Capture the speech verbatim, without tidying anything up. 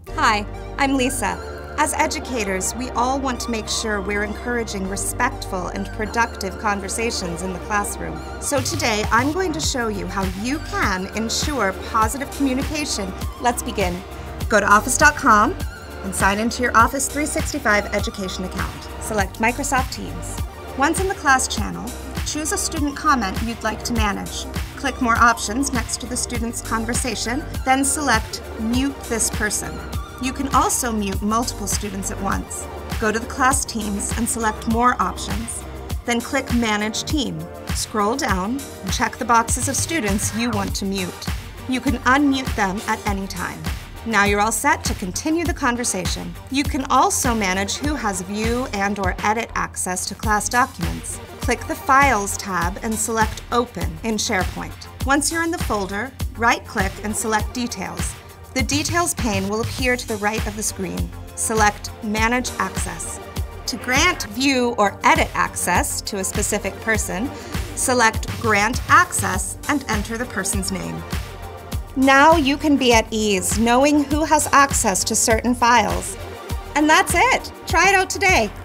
Hi, I'm Lisa. As educators, we all want to make sure we're encouraging respectful and productive conversations in the classroom. So today, I'm going to show you how you can ensure positive communication. Let's begin. Go to office dot com and sign into your Office three sixty-five education account. Select Microsoft Teams. Once in the class channel, choose a student comment you'd like to manage. Click More Options next to the student's conversation, then select Mute this person. You can also mute multiple students at once. Go to the class teams and select More Options. Then click Manage Team. Scroll down and check the boxes of students you want to mute. You can unmute them at any time. Now you're all set to continue the conversation. You can also manage who has view and or edit access to class documents. Click the Files tab and select Open in SharePoint. Once you're in the folder, right-click and select Details. The Details pane will appear to the right of the screen. Select Manage Access. To grant, view, or edit access to a specific person, select Grant Access and enter the person's name. Now you can be at ease knowing who has access to certain files. And that's it. Try it out today.